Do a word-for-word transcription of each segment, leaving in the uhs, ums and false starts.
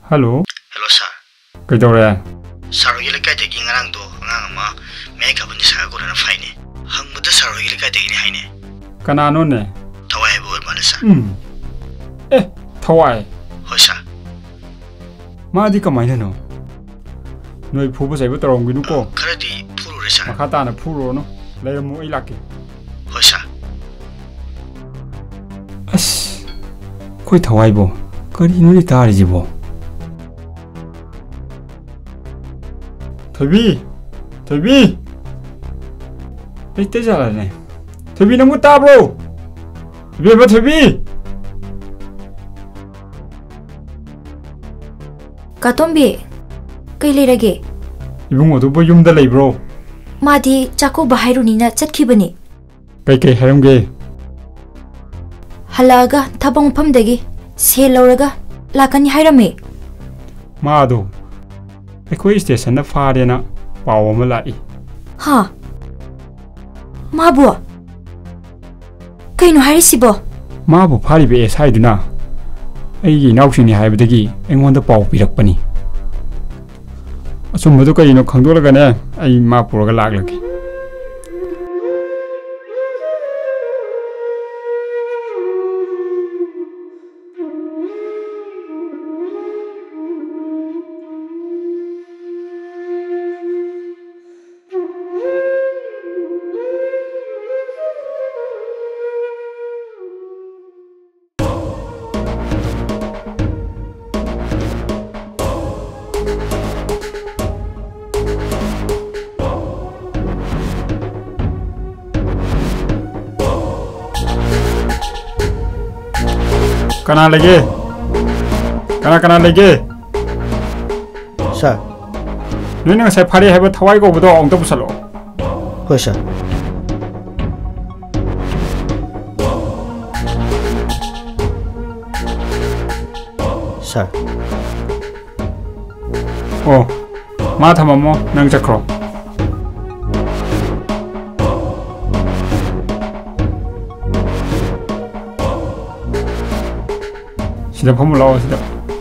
Hello. Hello sir. Kay tawre? Sarogi le kai tegi ngarang do ngang ma me ka bani sa ko na fine. Hang muda sarogi le kai tegi ni haine. Kanano ne? Thawai bo ma sir. Hmm. Eh, Thawai. Hoi sir. Ma di kamai na no. Noi phu ba sai ba tarong ginu ko. Khara di phuru re sir. Makata na phuro no. Lai mu ai lak ke. Hoi sir. As. Koi Thawai bo. Kari no ni ta ri ji bo. Thobi. Thobi. Ai te jala ne. Thobi nang ta bro. Thobi ba Thobi. Katombi. Kai leirage. Ibungo do bo yum da lei bro. Madi chako bahairu nina chatkibani. Kai kai haramge. Halaga thabang phamdagi se lauraga lakani hairame. Ma do. Ekoi station na faare na paw ma lai. Ha. Ma bo. Kaino hairisibo. Ma bo phari be sai duna. Ai gi nausini haibadagi engonda paw pirakpani. Asum madu kai no khangdolaga ne ai ma puraga laglaki. Kana lagi? Kana kana lagi? Sir. Noi nang sai phari haiba Thawai ko bodo ong ta busalo. Hoi sir. Sir. Oh. Ma thamamo nang chakro. Sida phamu lao sida.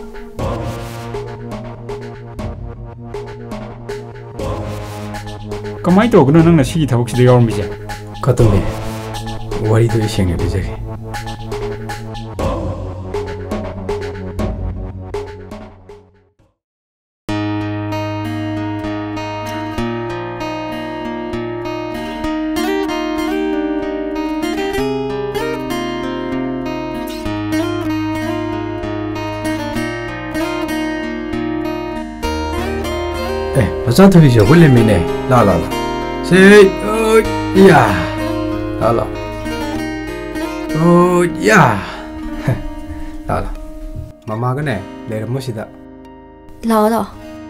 Kamai to gno nang na si thawak sida yaw mi ja. Katombi. Wari do iseng de jage. Eh, masa tu bisa boleh mene. La la la. Say, oh ya. La la. Oh ya. La la. Mama kan eh, lera mesti dah. Lao lao.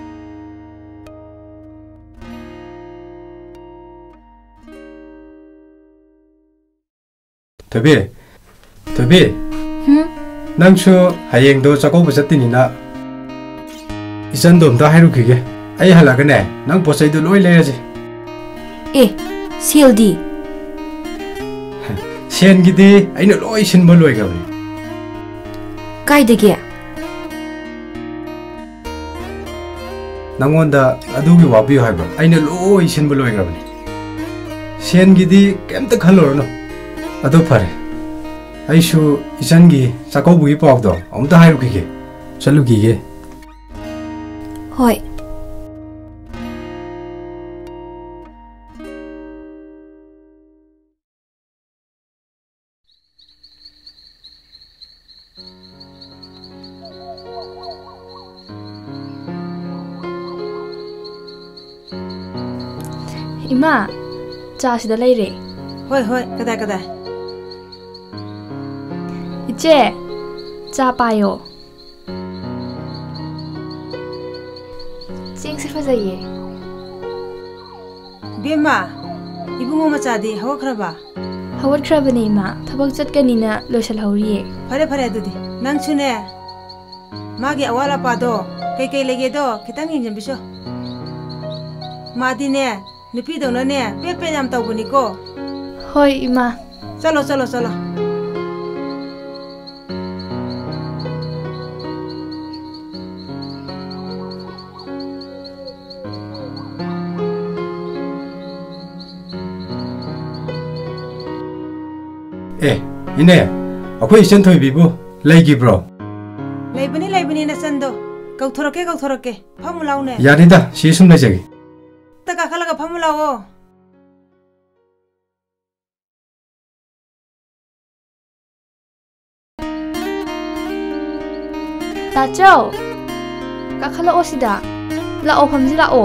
Tapi, tapi. Hmm? Nang su hayeng do cakap besar ni nak. Isan dom dah haru kige. Ay hala kan eh, nang posai do loi le aje. Eh, C L D. Sian gidi, ay no loi sin mo loi kau ni. Kai dagi. Nangon da adu ki wabi hai ba. Ay no loi sin mo loi kau ni. Sian gidi kem tak halor no. Adu pare. Ay su isan gi sakau bui pok do. Om ta haru kige. Chalu kige. Hoi. Ima, cha sida leire. Hoi hoi, kadai kadai. Iche, cha payo. Ching si fazaye. Bima, ibungo machadi hawa khraba. Hawat khrabani ma, thabak chatkanina loisal hawriye. Phare phare adudi. Nang chune. Magi awala pa do, kai kai lege do, kitang injam biso. Madi ne, nupi do na ne, pe pe jam tau buni ko. Hoi ima. Chalo chalo chalo. ए इने अखोई इचन थोइबीबु लेगिब्रो लेबनी लेबनी नचंदो कौथरके कौथरके फमुलाउने यानिदा सी सुम लेजगे तका खलगा फमुलाओ ताचौ काखलाओ सिदा लाओ फमजी लाओ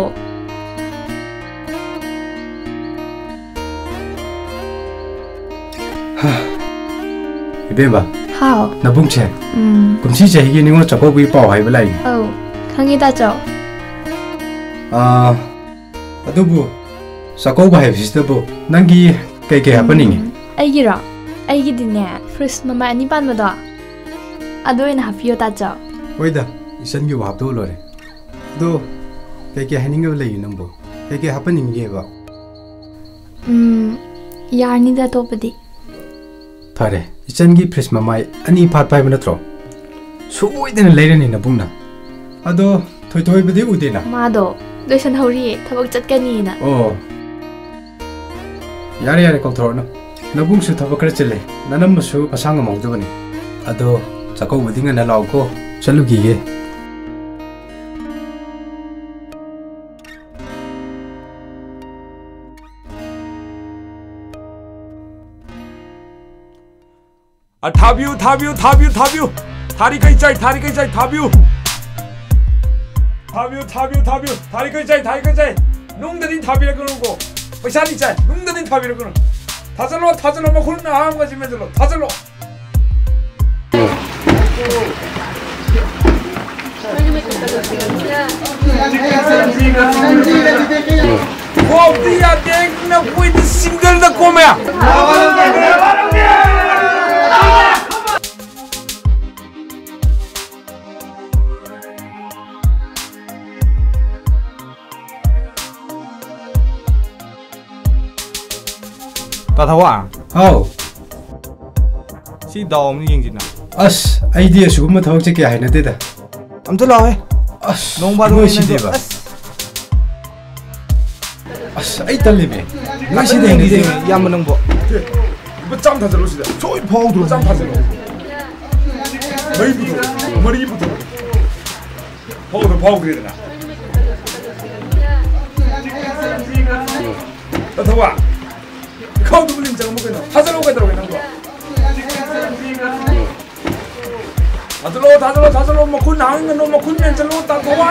इबेबा how नबुंगचे उम कुमसी चहिगे निङो चकोबुई पाउ हाइबा लाइ औ खंगी ताचौ आ अदुबु चकोबा हाइबसितबु नंगी कई कई हापनिङे अइगिरा अइगिदिने फ्रिज ममा अनि पानबदो अदोइन हापियो ताचौ ओइदा इचनगी वाबदो लोरे दो कई कई हाइनिङे लइ नंबो कई कई हापनिङेबा उम यारनिदा तोपदी फारे इचनगी फ्रिज ममाई अनि फाट पाइबा नत्रो सुबोइदन लेरनि नबुंगना अदो थोइ थोइ बदि उदेना मादो लोसन हौरी थबक चटकनीना ओ यारे यारे कौथरोनो नबुंगसु थबक कर चले ननमसु पसांग मौदबनी अदो चको बदिंग न लाउको चलुगिगे थाबियु थाबियु थाबियु थाबियु थारी कई चाय थारी कई चाय थाबियु थाबियु थाबियु थाबियु थारी कई चाय थारी कई चाय नुंग दनी थाबिरकनो को पैसा नि चाय नुंग दनी थाबिरकनो थाजलो थाजलो मखुन आम गजि मेजलो थाजलो वो दिया देख न कोई सिंगल द कोमया ताथवा हाउ सी दाव म यिंजिना अस आइडिया सुगम थवक चे क्या है न देदा अमतो लावे अस नों बादो सिदेबा अस आई तलेबे नों सिदे नगे याम नंबो बचाम थाजलो सिदा सोइ फाउदो बचाम थाजलो मई बुतो मरी बुतो फाउदो फाउग्रेदना ताथवा खाउदो बुलिन जंग मगनो थाजलो गदरो नंगो थाजलो थाजलो थाजलो मखुन हांग नो मखुन मेन चलो ताथवा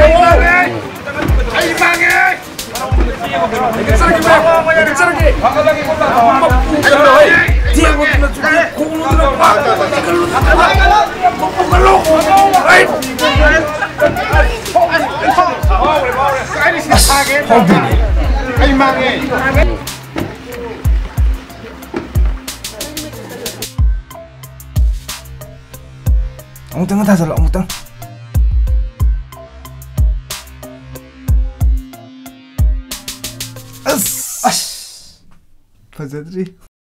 आई मांगे Kejar ke, kejar ke. Lagi kota. Ayo, dia buat nak kulo tu apa? Kalau kalau kalau, hey. Hobi. Ay mange. Ông tengah tak salah, ông tengah. फजदरी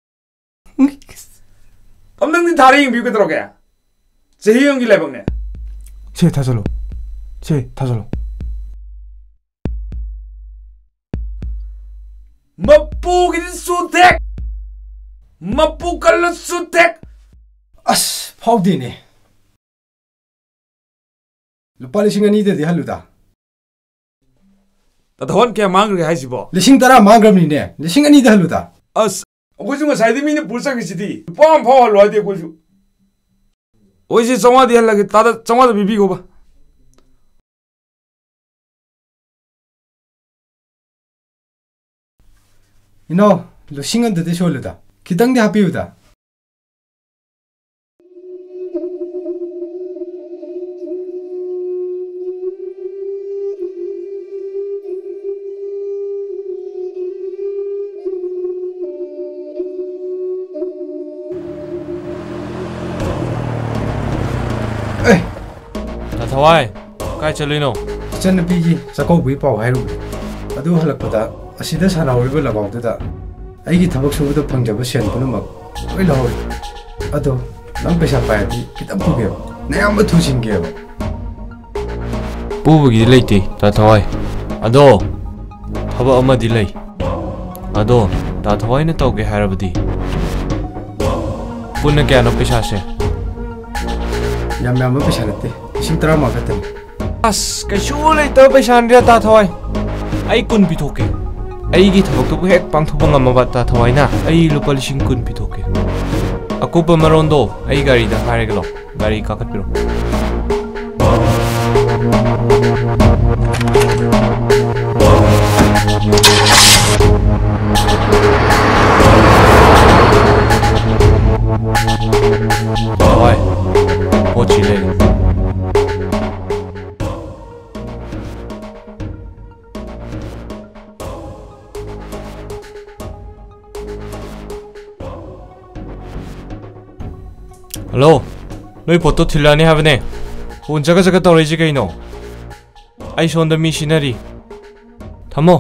हम नंग थारी इंग बिउ कतरो गया सही होंगी लेबंग ने छे था चलो छे था चलो मप्पू की सुतेक मप्पू कल सुतेक अस फाउदी ने लुपा लिसिंग अनि दे हलुदा तथवन क्या मांग रहे हैं सिबो लिसिंग तरा मांगरमनी ने लिसिंग अनि दे हलुदा अस कोजु म साइदि मिने पुरसा कि सिति पम फाव हलो दे कोजु ओइसे चौवा दिया लगे तादा चौवा त बिबी गोबा इनो लिसिंग अन दे सोलुदा खितंग दे हापिउदा थवाई काय चलिनो चन पीजी चकोबुई पाउ हाइरु अदु हलकदा असिदा सानावरिबो लगाउददा आइगी थबक सुबुदो फंगजबो सेन पुनमक ओइ लहौरि अदो नम पैसा पायदि कितम पुगे नयाम थुसिंगे पुबगी लेते ता थवाई अदो थबक अमदि लई अदो ता थवाई न तौगे हारबदी पुन्ना क्या नो पैसा से याम याम पैसा नते लिसिंग तरा मा खतन अस कैसु लेता पैसा रे ता थवाई आई कुन पिथोके आई थबक तो हेक पांथोब ngam ता थवाई ना आई लुपा लिसिंग कुन पिथोके अकुप मरोंदो आई गाड़ी दा हारेगलो गाड़ी काकत पिरो Oi, pochi le. Hello, noi photo thilani habne. Hun jaga jaga tawri ji kaino. I on the missionary. Thamo.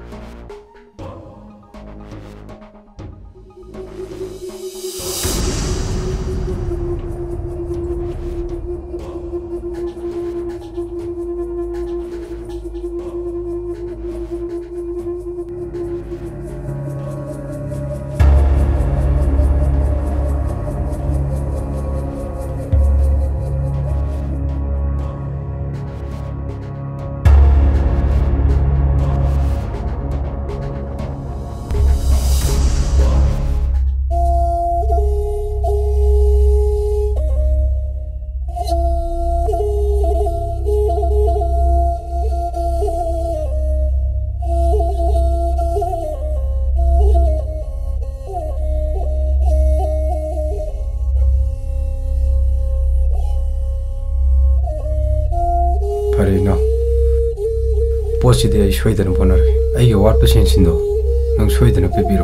पोस्टदे आई सोइदन फोनर आई वाट पर्सेंट सिंदो नंग सोइदन पेबिरो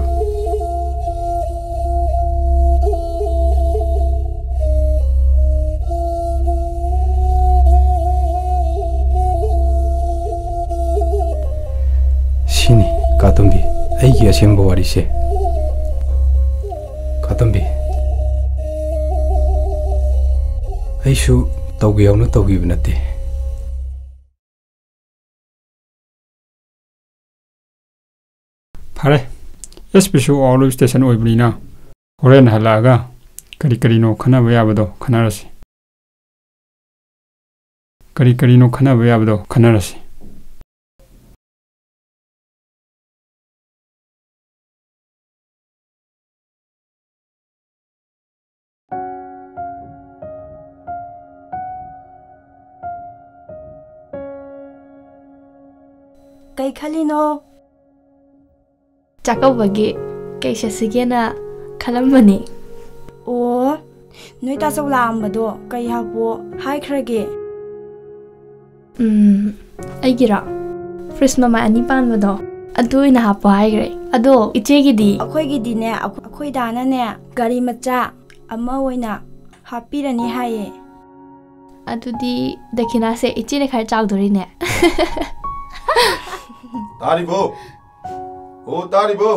सिनी कातुंबी आई की असेंबो वारी से कातुंबी आई शु तौगियावनो तौगिब नते फारे एस पी ऑल स्टेशन ओइबलिना होरेन हलागा करी करीनो खनाबो याबदो खनारसी करी करीनो खनाबो याबदो खनारसी कई खलिनो चाकौबगी कैसे सिगेना खलमबनी ओ नोई तासौ लामबदो कई हाबो हाइख्रगे उम आइगिरा फ्रिज ममा अनि पानबदो अदु इना हापो हाइग्रे अदो इचेगिदी अखोइगिदीने अखोइ दानाने गाड़ी मचा अमा ओइना हापिरनी हाये अदुदी दखिना से इचेने खर चाउदोरिने तारिबो ओ तारिबो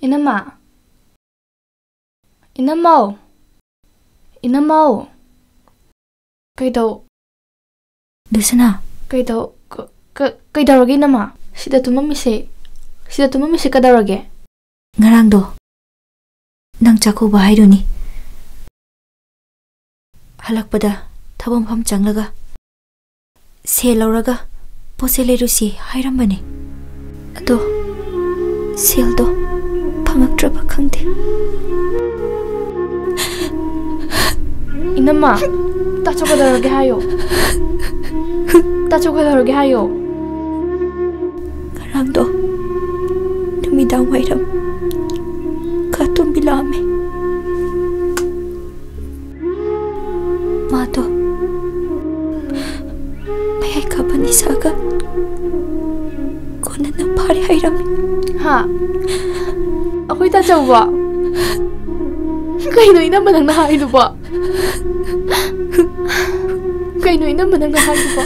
Inama. Inamau. Inamau. Kaido. Lusana. Kaido. Kaido Inama. Sida tumamisi. Sida tumamisi kadarage. Ngarangdo. Nang chakuba hairuni. Halakpada thabam pham changlaga. Se lauraga pose lerusi hairambani. Ado seldo phangaktraba khangde. Inama. Tacho kadarage hayo. Tacho kadarage hayo. Ngarangdo. Numidang wairam. Katum bilame. Mato. Mayay kapani saga. Kona na pari hairam. Ha. Ako'y tachaw ba? Kaino inaman ang nahailo ba? Kaino inaman ang nahailo ba?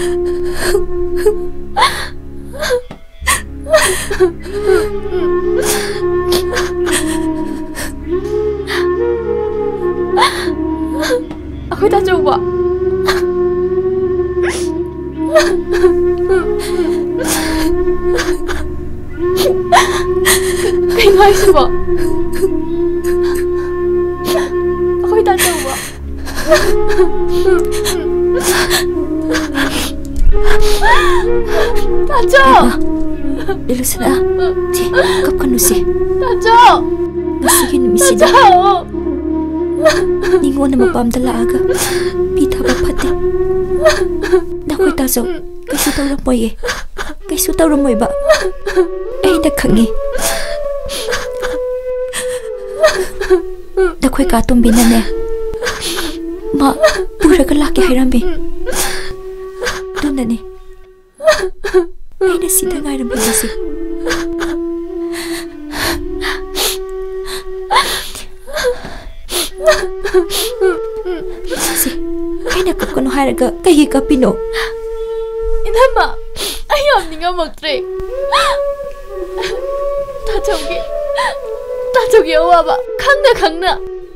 Ako'y tachaw ba? Kaino ayos ba? Ako'y tachaw ba? Tachaw! Lusana. Ti kapkan nusi. Tachaw! Nasigi numisida. Tachaw! Ningo na mapamdala aga. Pita ba pati. Nakoy tazo. Kaisu tawra moy eh. Kaisu tawra moy ba? Ay nakhangi. Nakoy katum binane. Ma pura ka laki hairambi. Dunani. Ay nasida ngairambi nasi. Si, ay nakapkano haraga kahi ka pino. Inama, ayam ni nga magtre. Tachogi, tachogi awa ba? Kangna kangna.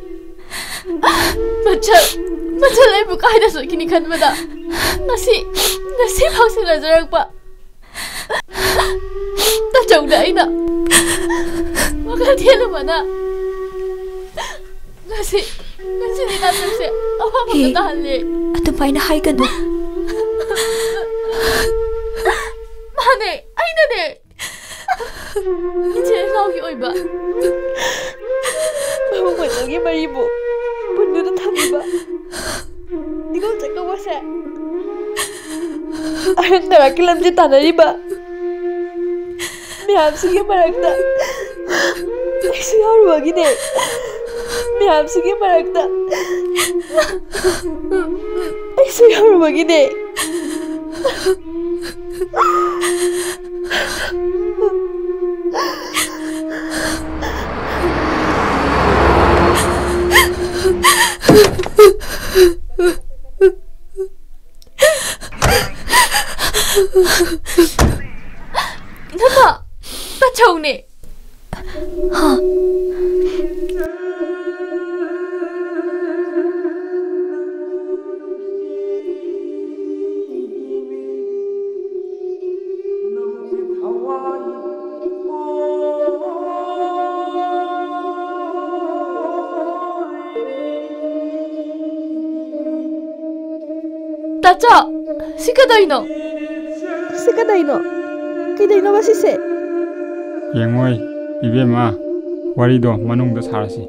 Machal, machal ay bukay na sa kinikan mo da. Nasi, nasi pang sinajarag pa. Tachog na ay na. Makatiya naman na. Nasi, nasi ni tatang siya. Awa magkatahan li. Ato pa na hay ka no. Mane, ay na ne. 이제 나오기 얼마? 마음만 여기 말이고 문들은 담봐. 네가 어쩌고 와서? 아연 내가 길람지 다나리바. 미암수기 말했다. 수기 하루하기네. 미암수기 말했다. 수기 하루하기네. Nama, tachong ni. Ha. Tacha, sikadai no. Sikadai no. Kidai no ba sise? Yengoi, ibema, warido manungda sarasi.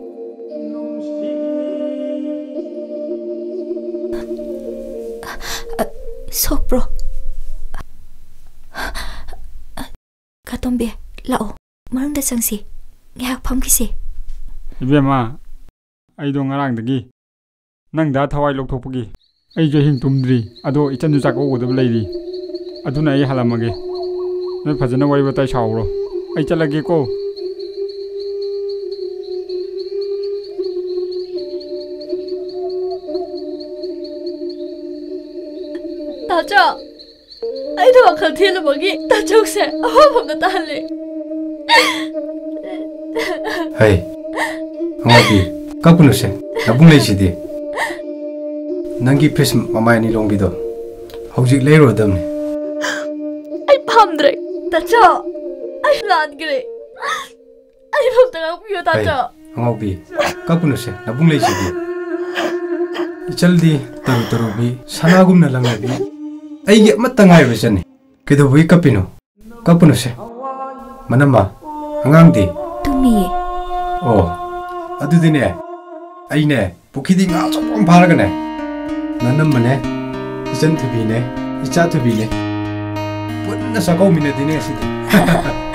Sopro. Katombe, lao, marungda sangsi. Ngak pham kisi. Ibema, aido ngarangdagi. Nangda thawai lokthokpagi. Ai jo hing tumdri ado ichanju chak odab leiri aduna ai halamage noi phajana wari batai sauro ai chalage ko Tacha, ai do akhal thela bagi tachok se awa pham da tahle Hey, Angabi, kapunu se, nabung lay sidi. Nangi pres mamay ni long bido. Hawjik lay ro dam ni. Ay pamdre, tacho. Ay lan gre. Ay pam tanga piyo tacho. Angabi, kapunu se, nabung lay sidi. Ichaldi taru taru bi, sanagum na lang bi. Ay ge matangay ba siya ni. Kido bui kapino. Kapunu se. Manama, angang di. Tumiye. Oh, adu di ne. Ay ne, bukidi nga chopong para ka ne. Nanam mane, isan tubi ne, icha tubi ne. Pun na sa kau mina di ne sidi.